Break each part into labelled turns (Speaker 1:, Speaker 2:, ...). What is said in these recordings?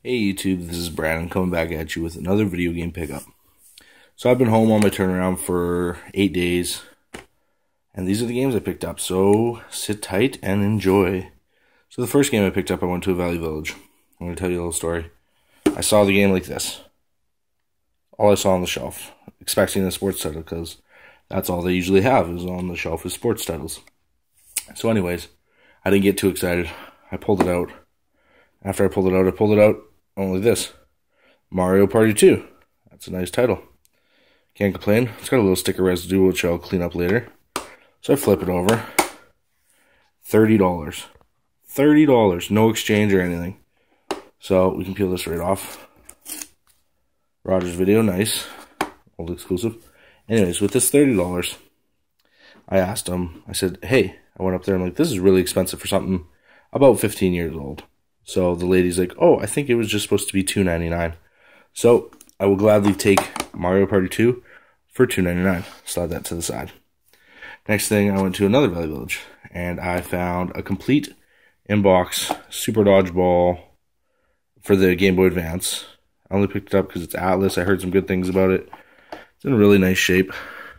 Speaker 1: Hey YouTube, this is Brandon coming back at you with another video game pickup. So I've been home on my turnaround for 8 days, and these are the games I picked up, so sit tight and enjoy. So the first game I picked up, I went to a Value Village. I'm going to tell you a little story. I saw the game like this. All I saw on the shelf, expecting a sports title, because that's all they usually have is on the shelf is sports titles. So anyways, I didn't get too excited. I pulled it out. After I pulled it out, only this. Mario Party 2. That's a nice title. Can't complain. It's got a little sticker residue, which I'll clean up later. So I flip it over. $30. $30. No exchange or anything. So we can peel this right off. Rogers Video, nice. Old exclusive. Anyways, with this $30, I asked him, I said, hey, I went up there and like, this is really expensive for something about 15 years old. So the lady's like, oh, I think it was just supposed to be $2.99. So I will gladly take Mario Party 2 for $2.99. Slide that to the side. Next thing, I went to another Value Village, and I found a complete inbox Super Dodgeball for the Game Boy Advance. I only picked it up because it's Atlas. I heard some good things about it. It's in a really nice shape.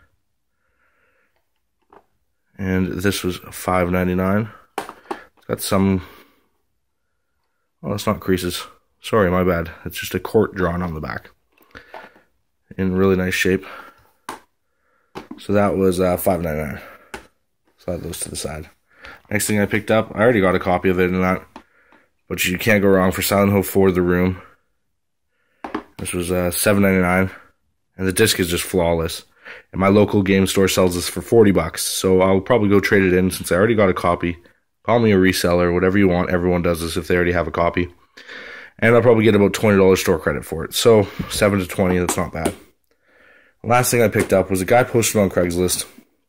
Speaker 1: And this was $5.99. It's got some... oh, it's not creases. Sorry, my bad. It's just a court drawn on the back. In really nice shape. So that was $5.99. Slide those to the side. Next thing I picked up, I already got a copy of it in that. But you can't go wrong for Silent Hill 4 The Room. This was $7.99. And the disc is just flawless. And my local game store sells this for $40. So I'll probably go trade it in since I already got a copy. Call me a reseller, whatever you want. Everyone does this if they already have a copy. And I'll probably get about $20 store credit for it. So, 7 to 20, that's not bad. The last thing I picked up was a guy posted on Craigslist.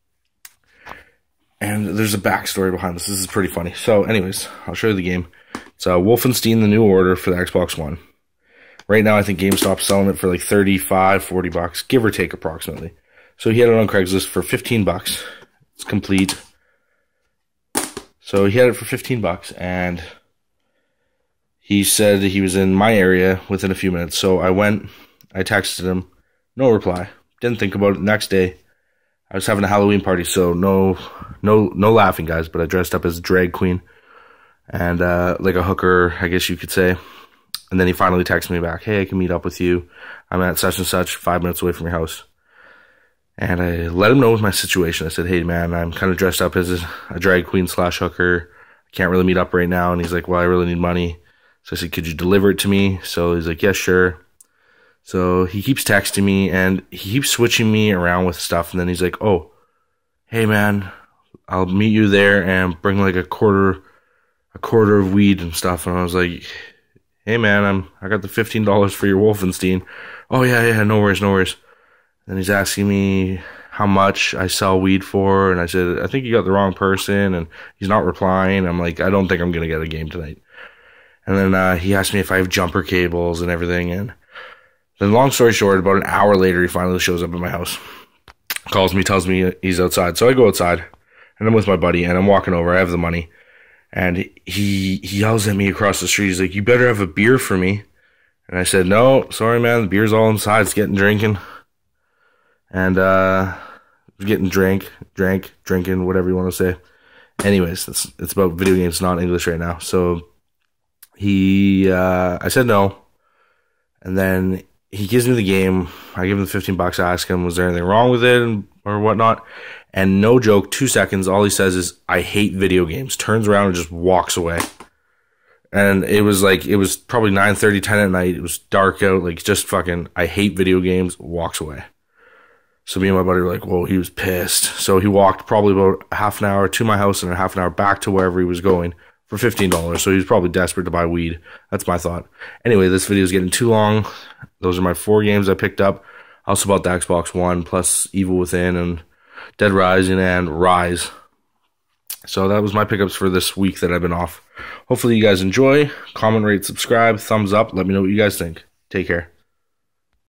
Speaker 1: And there's a backstory behind this. This is pretty funny. So, anyways, I'll show you the game. It's Wolfenstein: The New Order for the Xbox One. Right now, I think GameStop's selling it for like $35, $40, give or take approximately. So, he had it on Craigslist for $15. It's complete. So he had it for $15, and he said he was in my area within a few minutes. So I went, I texted him, no reply. Didn't think about it. The next day, I was having a Halloween party, so no laughing, guys. But I dressed up as a drag queen and like a hooker, I guess you could say. And then he finally texted me back, hey, I can meet up with you. I'm at such and such, 5 minutes away from your house. And I let him know my situation. I said, hey, man, I'm kind of dressed up as a drag queen / hooker. I can't really meet up right now. And he's like, well, I really need money. So I said, could you deliver it to me? So he's like, yeah, sure. So he keeps texting me, and he keeps switching me around with stuff. And then he's like, oh, hey, man, I'll meet you there and bring like a quarter of weed and stuff. And I was like, hey, man, I got the $15 for your Wolfenstein. Oh, yeah, no worries. And he's asking me how much I sell weed for, and I said, I think you got the wrong person, and he's not replying. I'm like, I don't think I'm going to get a game tonight. And then he asked me if I have jumper cables and everything, and then long story short, about an hour later, he finally shows up at my house. Calls me, tells me he's outside. So I go outside, and I'm with my buddy, and I'm walking over. I have the money. And he yells at me across the street. He's like, you better have a beer for me. And I said, no, sorry, man, the beer's all inside. It's getting drinking. And getting drinking, whatever you want to say. Anyways, it's about video games, not English right now. So I said no, and then he gives me the game. I give him the $15. I ask him, was there anything wrong with it or whatnot? And no joke, 2 seconds, all he says is, I hate video games. Turns around and just walks away. And it was probably 9:30, 10 at night. It was dark out, like just fucking, I hate video games, walks away. So me and my buddy were like, whoa, he was pissed. So he walked probably about half an hour to my house and a half an hour back to wherever he was going for $15. So he was probably desperate to buy weed. That's my thought. Anyway, this video is getting too long. Those are my 4 games I picked up. I also bought the Xbox One, plus Evil Within and Dead Rising and Rise. So that was my pickups for this week that I've been off. Hopefully you guys enjoy. Comment, rate, subscribe, thumbs up. Let me know what you guys think. Take care.